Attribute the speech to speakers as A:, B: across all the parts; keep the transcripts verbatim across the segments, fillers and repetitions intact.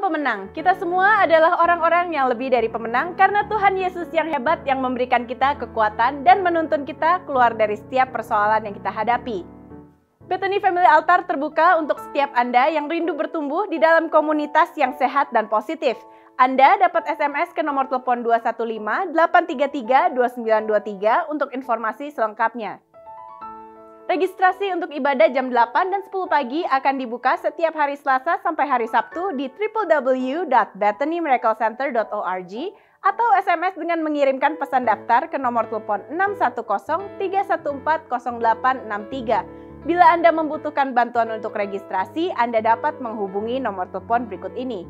A: Shalom pemenang, kita semua adalah orang-orang yang lebih dari pemenang karena Tuhan Yesus yang hebat yang memberikan kita kekuatan dan menuntun kita keluar dari setiap persoalan yang kita hadapi. Bethany Family Altar terbuka untuk setiap Anda yang rindu bertumbuh di dalam komunitas yang sehat dan positif. Anda dapat S M S ke nomor telepon dua satu lima, delapan tiga tiga, dua sembilan dua tiga untuk informasi selengkapnya. Registrasi untuk ibadah jam delapan dan sepuluh pagi akan dibuka setiap hari Selasa sampai hari Sabtu di w w w dot bethany miracle center dot org atau S M S dengan mengirimkan pesan daftar ke nomor telepon enam satu nol, tiga satu empat, nol delapan enam tiga. Bila Anda membutuhkan bantuan untuk registrasi, Anda dapat menghubungi nomor telepon berikut ini.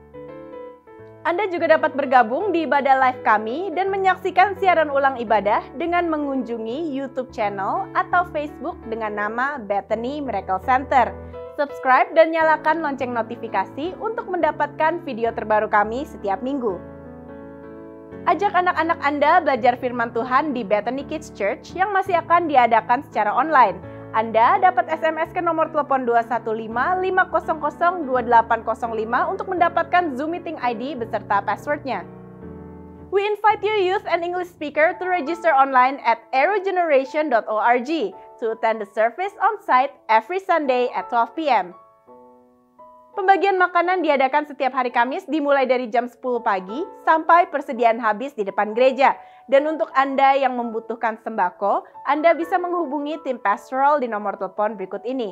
A: Anda juga dapat bergabung di ibadah live kami dan menyaksikan siaran ulang ibadah dengan mengunjungi YouTube channel atau Facebook dengan nama Bethany Miracle Center. Subscribe dan nyalakan lonceng notifikasi untuk mendapatkan video terbaru kami setiap minggu. Ajak anak-anak Anda belajar firman Tuhan di Bethany Kids Church yang masih akan diadakan secara online. Anda dapat S M S ke nomor telepon dua satu lima, lima nol nol, dua delapan nol lima untuk mendapatkan Zoom Meeting I D beserta passwordnya. We invite you youth and English speaker to register online at aerogeneration dot org to attend the service on site every Sunday at twelve p m Pembagian makanan diadakan setiap hari Kamis dimulai dari jam sepuluh pagi sampai persediaan habis di depan gereja. Dan untuk Anda yang membutuhkan sembako, Anda bisa menghubungi tim pastoral di nomor telepon berikut ini.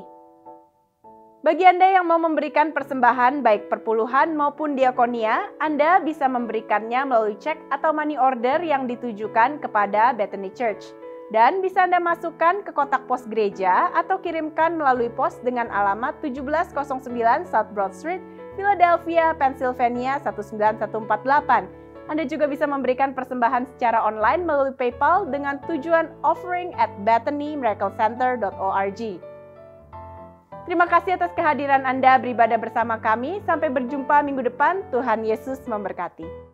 A: Bagi Anda yang mau memberikan persembahan baik perpuluhan maupun diakonia, Anda bisa memberikannya melalui cek atau money order yang ditujukan kepada Bethany Church. Dan bisa Anda masukkan ke kotak pos gereja atau kirimkan melalui pos dengan alamat tujuh belas nol sembilan South Broad Street, Philadelphia, Pennsylvania satu sembilan satu empat delapan. Anda juga bisa memberikan persembahan secara online melalui PayPal dengan tujuan offering at bethany miracle center dot org. Terima kasih atas kehadiran Anda beribadah bersama kami. Sampai berjumpa minggu depan. Tuhan Yesus memberkati.